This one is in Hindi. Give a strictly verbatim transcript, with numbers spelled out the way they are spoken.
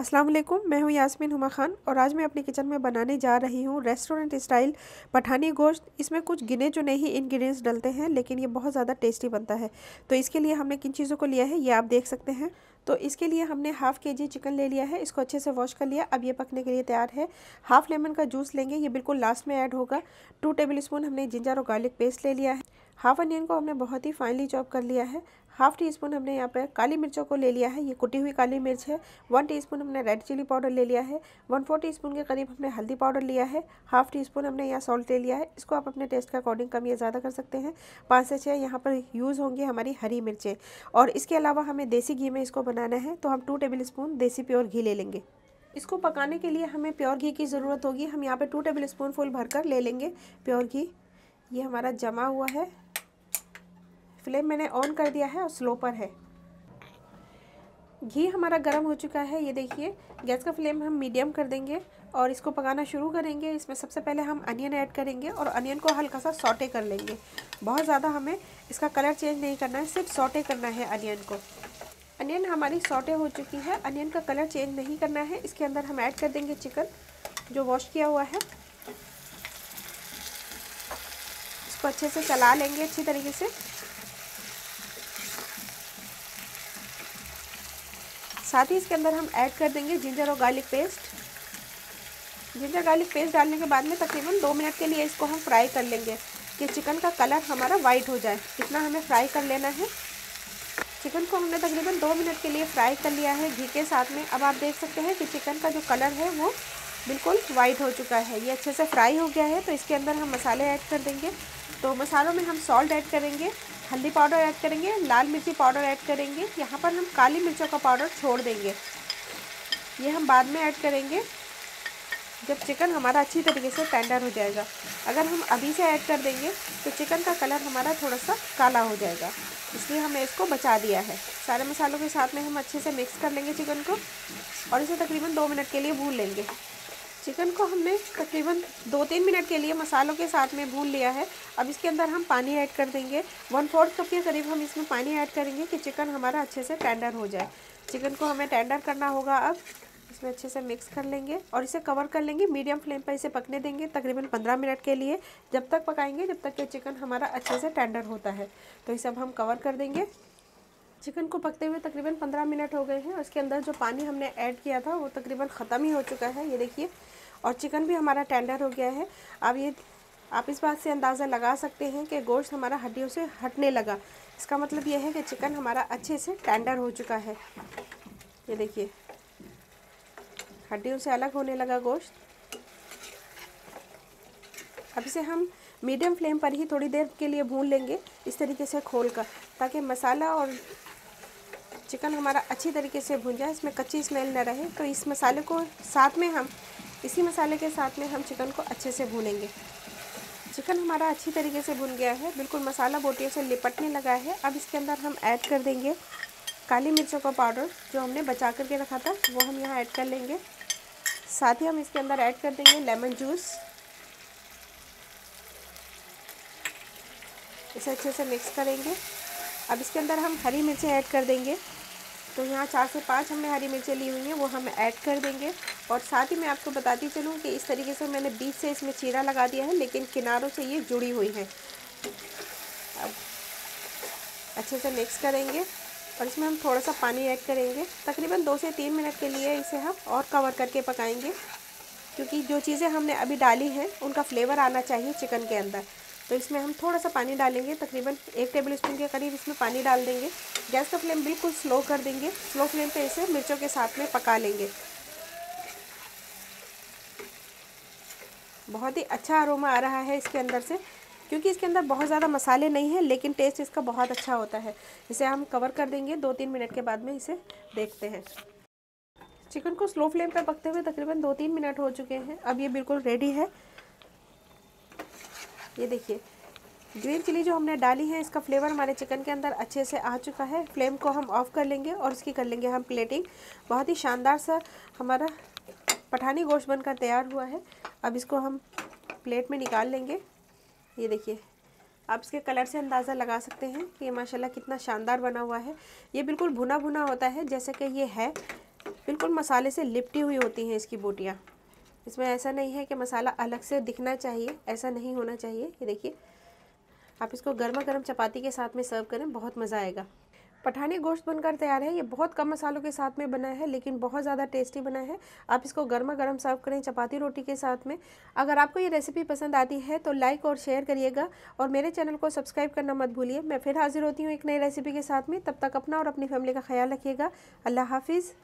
अस्सलाम वालेकुम, मैं हूं यास्मीन हुमा खान और आज मैं अपने किचन में बनाने जा रही हूं रेस्टोरेंट स्टाइल पठानी गोश्त। इसमें कुछ गिने चुने ही इंग्रेडिएंट्स डलते हैं, लेकिन ये बहुत ज़्यादा टेस्टी बनता है। तो इसके लिए हमने किन चीज़ों को लिया है ये आप देख सकते हैं। तो इसके लिए हमने हाफ़ के जी चिकन ले लिया है, इसको अच्छे से वॉश कर लिया। अब ये पकने के लिए तैयार है। हाफ़ लेमन का जूस लेंगे, ये बिल्कुल लास्ट में ऐड होगा। टू टेबल स्पून हमने जिंजर और गार्लिक पेस्ट ले लिया है। हाफ़ अनियन को हमने बहुत ही फाइनली चॉप कर लिया है। हाफ़ टी स्पून हमने यहाँ पर काली मिर्चों को ले लिया है, ये कुटी हुई काली मिर्च है। वन टीस्पून हमने रेड चिली पाउडर ले लिया है। वन फोर टीस्पून के करीब हमने हल्दी पाउडर लिया है। हाफ़ टी स्पून हमने यहाँ सॉल्ट ले लिया है। इसको आप अपने टेस्ट के अकॉर्डिंग कम या ज़्यादा कर सकते हैं। पाँच से छः यहाँ पर यूज़ होंगी हमारी हरी मिर्चें। और इसके अलावा हमें देसी घी में इसको बनाना है, तो हम two tablespoon desi pure ghee ले लेंगे। इसको पकाने के लिए हमें प्योर घी की ज़रूरत होगी। हम यहाँ पर टू टेबल स्पून फुल भरकर ले लेंगे प्योर घी। ये हमारा जमा हुआ है। फ्लेम मैंने ऑन कर दिया है और स्लो पर है। घी हमारा गर्म हो चुका है, ये देखिए। गैस का फ्लेम हम मीडियम कर देंगे और इसको पकाना शुरू करेंगे। इसमें सबसे पहले हम अनियन ऐड करेंगे और अनियन को हल्का सा सॉटे कर लेंगे। बहुत ज़्यादा हमें इसका कलर चेंज नहीं करना है, सिर्फ सॉटे करना है अनियन को। अनियन हमारी सॉटे हो चुकी है, अनियन का कलर चेंज नहीं करना है। इसके अंदर हम ऐड कर देंगे चिकन जो वॉश किया हुआ है। इसको अच्छे से चला लेंगे अच्छी तरीके से। साथ ही इसके अंदर हम ऐड कर देंगे जिंजर और garlic paste. Ginger garlic paste डालने के बाद में तकरीबन दो मिनट के लिए इसको हम फ्राई कर लेंगे कि चिकन का कलर हमारा वाइट हो जाए। इतना हमें फ्राई कर लेना है। चिकन को हमने तकरीबन दो मिनट के लिए फ्राई कर लिया है घी के साथ में। अब आप देख सकते हैं कि चिकन का जो कलर है वो बिल्कुल वाइट हो चुका है, ये अच्छे से फ्राई हो गया है। तो इसके अंदर हम मसाले ऐड कर देंगे। तो मसालों में हम सॉल्ट ऐड करेंगे, हल्दी पाउडर ऐड करेंगे, लाल मिर्ची पाउडर ऐड करेंगे। यहाँ पर हम काली मिर्चों का पाउडर छोड़ देंगे, ये हम बाद में ऐड करेंगे जब चिकन हमारा अच्छी तरीके से टेंडर हो जाएगा। अगर हम अभी से ऐड कर देंगे तो चिकन का कलर हमारा थोड़ा सा काला हो जाएगा, इसलिए हमने इसको बचा दिया है। सारे मसालों के साथ में हम अच्छे से मिक्स कर लेंगे चिकन को और इसे तकरीबन दो मिनट के लिए भून लेंगे। चिकन को हमने तकरीबन दो तीन मिनट के लिए मसालों के साथ में भून लिया है। अब इसके अंदर हम पानी ऐड कर देंगे। वन फोर्थ कप के करीब हम इसमें पानी ऐड करेंगे कि चिकन हमारा अच्छे से टेंडर हो जाए। चिकन को हमें टेंडर करना होगा। अब इसमें अच्छे से मिक्स कर लेंगे और इसे कवर कर लेंगे। मीडियम फ्लेम पर इसे पकने देंगे तकरीबन पंद्रह मिनट के लिए। जब तक पकाएंगे जब तक कि चिकन हमारा अच्छे से टेंडर होता है। तो इसे अब हम कवर कर देंगे। चिकन को पकते हुए तकरीबन पंद्रह मिनट हो गए हैं और इसके अंदर जो पानी हमने ऐड किया था वो तकरीबन ख़त्म ही हो चुका है, ये देखिए। और चिकन भी हमारा टेंडर हो गया है। अब ये आप इस बात से अंदाज़ा लगा सकते हैं कि गोश्त हमारा हड्डियों से हटने लगा। इसका मतलब ये है कि चिकन हमारा अच्छे से टेंडर हो चुका है, ये देखिए। हड्डियों से अलग होने लगा गोश्त। अब इसे हम मीडियम फ्लेम पर ही थोड़ी देर के लिए भून लेंगे, इस तरीके से खोल कर, ताकि मसाला और चिकन हमारा अच्छी तरीके से भून जाए, इसमें कच्ची स्मेल न रहे। तो इस मसाले को साथ में हम इसी मसाले के साथ में हम चिकन को अच्छे से भूनेंगे। चिकन हमारा अच्छी तरीके से भुन गया है, बिल्कुल मसाला बोटियों से लिपटने लगा है। अब इसके अंदर हम ऐड कर देंगे काली मिर्चों का पाउडर जो हमने बचा करके रखा था, वो हम यहाँ ऐड कर लेंगे। साथ ही हम इसके अंदर ऐड कर देंगे लेमन जूस। इसे अच्छे से मिक्स करेंगे। अब इसके अंदर हम हरी मिर्चें ऐड कर देंगे। तो यहाँ चार से पाँच हमने हरी मिर्चें ली हुई हैं, वो हम ऐड कर देंगे। और साथ ही मैं आपको बताती चलूँ कि इस तरीके से मैंने बीच से इसमें चीरा लगा दिया है, लेकिन किनारों से ये जुड़ी हुई है। अब अच्छे से मिक्स करेंगे और इसमें हम थोड़ा सा पानी ऐड करेंगे। तकरीबन दो से तीन मिनट के लिए इसे हम और कवर करके पकाएंगे, क्योंकि जो चीज़ें हमने अभी डाली हैं उनका फ्लेवर आना चाहिए चिकन के अंदर। तो इसमें हम थोड़ा सा पानी डालेंगे, तकरीबन एक टेबल स्पून के करीब इसमें पानी डाल देंगे। गैस का फ्लेम बिल्कुल स्लो कर देंगे। स्लो फ्लेम पे इसे मिर्चों के साथ में पका लेंगे। बहुत ही अच्छा अरोमा आ रहा है इसके अंदर से, क्योंकि इसके अंदर बहुत ज़्यादा मसाले नहीं हैं, लेकिन टेस्ट इसका बहुत अच्छा होता है। इसे हम कवर कर देंगे। दो तीन मिनट के बाद में इसे देखते हैं। चिकन को स्लो फ्लेम पर पकते हुए तकरीबन दो तीन मिनट हो चुके हैं। अब ये बिल्कुल रेडी है, ये देखिए। ग्रीन चिली जो हमने डाली है, इसका फ्लेवर हमारे चिकन के अंदर अच्छे से आ चुका है। फ्लेम को हम ऑफ़ कर लेंगे और इसकी कर लेंगे हम प्लेटिंग। बहुत ही शानदार सा हमारा पठानी गोश्त बनकर तैयार हुआ है। अब इसको हम प्लेट में निकाल लेंगे। ये देखिए, आप इसके कलर से अंदाज़ा लगा सकते हैं कि माशाल्लाह कितना शानदार बना हुआ है। ये बिल्कुल भुना भुना होता है जैसे कि ये है। बिल्कुल मसाले से लिपटी हुई होती हैं इसकी बोटियाँ। इसमें ऐसा नहीं है कि मसाला अलग से दिखना चाहिए, ऐसा नहीं होना चाहिए। ये देखिए, आप इसको गर्मा गर्म चपाती के साथ में सर्व करें, बहुत मज़ा आएगा। पठानी गोश्त बनकर तैयार है। ये बहुत कम मसालों के साथ में बना है, लेकिन बहुत ज़्यादा टेस्टी बना है। आप इसको गर्मा गर्म सर्व करें चपाती रोटी के साथ में। अगर आपको ये रेसिपी पसंद आती है तो लाइक और शेयर करिएगा, और मेरे चैनल को सब्सक्राइब करना मत भूलिए। मैं फिर हाजिर होती हूँ एक नई रेसिपी के साथ में। तब तक अपना और अपनी फैमिली का ख्याल रखिएगा। अल्लाह हाफिज़।